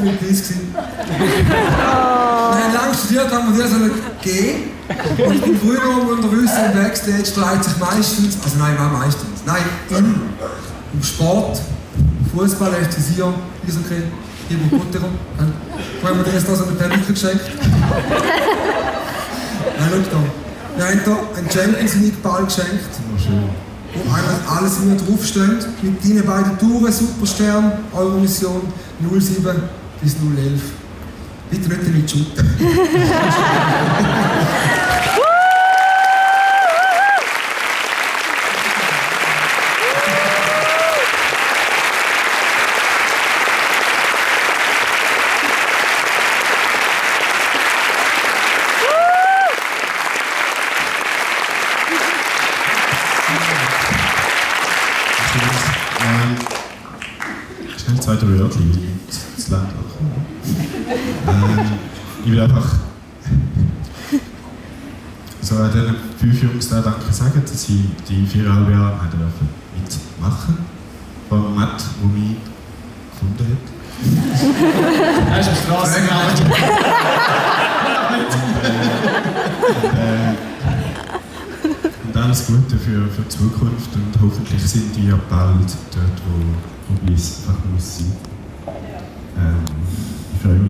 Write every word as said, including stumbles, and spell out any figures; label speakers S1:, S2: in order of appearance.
S1: viel Preis gewesen. Wir haben lange studiert, haben wir die sollen gehen. Und ich bin früher unterwegs im Backstage, dreht sich meistens, also nein, auch meistens, nein, im, im Sport, Fußball, F C Sion, Eishockey, Ivo Buttero. Wo haben wir dir jetzt da so eine Perücke geschenkt? Nein, schau da. Wir haben hier einen Champions League Ball geschenkt.
S2: Oh, schön.
S1: Wo alles immer draufsteht. Mit deinen beiden Touren, Superstern, Euromission null sieben bis null elf. Bitte nicht damit shooten.
S2: Schnell zweite Wörtchen, das Land auch. Ähm, ich will einfach so an diesen fünf Jungs da Danke sagen, dass sie die viereinhalb Jahre haben dürfen mitmachen. Vor allem Matt, der mich gefunden hat.
S3: Er ist am Strassenrand.
S2: Und alles Gute für, für die Zukunft und hoffentlich sind die ja bald dort, wo, wo es einfach muss sein. Ähm, ich freue mich.